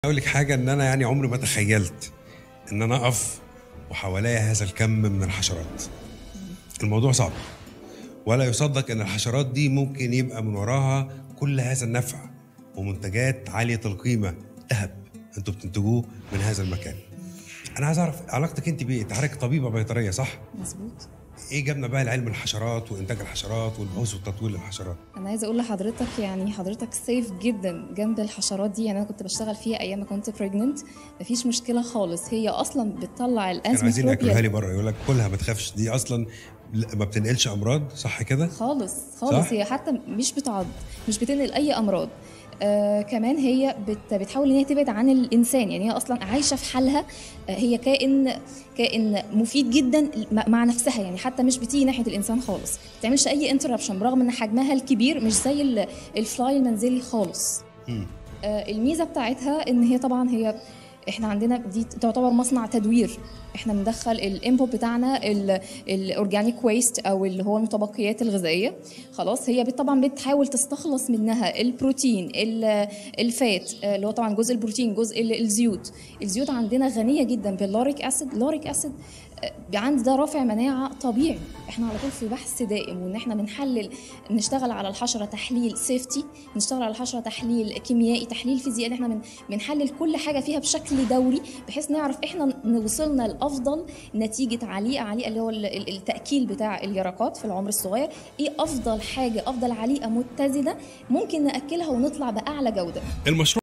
اقول لك حاجه، ان انا يعني عمري ما تخيلت ان انا اقف وحواليا هذا الكم من الحشرات. الموضوع صعب، ولا يصدق ان الحشرات دي ممكن يبقى من وراها كل هذا النفع ومنتجات عاليه القيمه. ذهب انتوا بتنتجوه من هذا المكان. انا عايز اعرف علاقتك انت بيه. انت حضرتك طبيبه بيطريه صح؟ مظبوط. ايه جابنا بقى لعلم الحشرات وانتاج الحشرات والبحوث والتطوير للحشرات؟ انا عايزه اقول لحضرتك يعني حضرتك سيف جدا جنب الحشرات دي. يعني انا كنت بشتغل فيها ايام ما كنت بريجننت، مفيش مشكله خالص. هي اصلا بتطلع كانوا عايزين ياكلوها لي الانتي بره، يقول لك كلها ما تخافش، دي اصلا ما بتنقلش امراض، صح كده؟ خالص خالص. صح؟ هي حتى مش بتعض، مش بتنقل اي امراض. كمان هي بتحاول ان هي تبعد عن الانسان. يعني هي اصلا عايشه في حالها. هي كائن مفيد جدا مع نفسها. يعني حتى مش بتيجي ناحيه الانسان خالص، ما بتعملش اي انتربشن برغم ان حجمها الكبير مش زي الفلاي المنزلي خالص. الميزه بتاعتها ان هي طبعا احنا عندنا دي تعتبر مصنع تدوير. احنا بندخل الانبوت بتاعنا الاورجانيك ويست او اللي هو المتبقيات الغذائيه. خلاص هي طبعا بتحاول تستخلص منها البروتين، الفات، اللي هو طبعا جزء البروتين، جزء الزيوت. الزيوت عندنا غنيه جدا باللوريك اسيد. اللوريك اسيد عند ده رافع مناعه طبيعي. احنا على طول في بحث دائم، وان احنا بنحلل، نشتغل على الحشره تحليل سيفتي، نشتغل على الحشره تحليل كيميائي، تحليل فيزيائي. احنا بنحلل كل حاجه فيها بشكل دوري، بحيث نعرف احنا وصلنا لافضل نتيجه عليقه اللي هو التاكيل بتاع اليرقات في العمر الصغير. ايه افضل حاجه، افضل عليقه متزنه ممكن ناكلها ونطلع باعلى جوده. المشروع